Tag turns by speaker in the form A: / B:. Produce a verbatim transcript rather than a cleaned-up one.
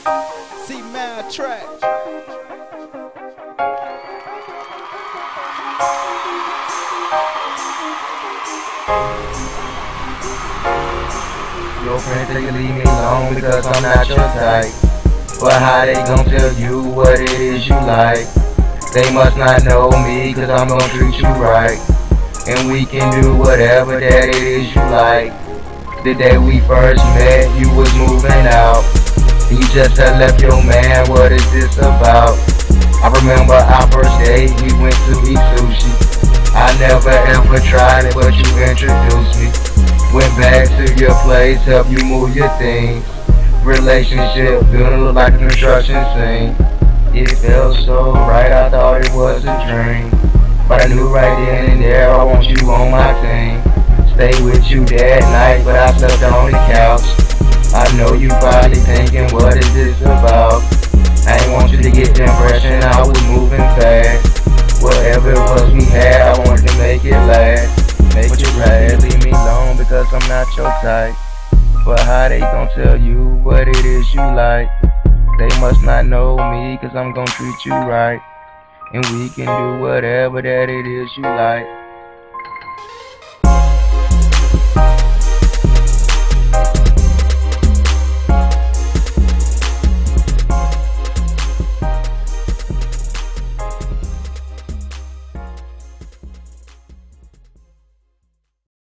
A: See my track.
B: Your friends say you leave me alone because I'm not your type. But how they gon' tell you what it is you like? They must not know me, cause I'm gon' treat you right. And we can do whatever that it is you like. The day we first met, you was moving out. You just had left your man, what is this about? I remember our first date, we went to eat sushi. I never ever tried it, but you introduced me. Went back to your place, helped you move your things. Relationship gonna look like a construction scene. It felt so right, I thought it was a dream. But I knew right then and there I want you on my team. Stay with you that night, but I slept on the couch. I know you probably thinking, what is this about? I ain't want you to get the impression I was moving fast. Whatever it was we had, I wanted to make it last. Make it last. Leave me alone because I'm not your type. But how they gon' tell you what it is you like? They must not know me, cause I'm gon' treat you right. And we can do whatever that it is you like.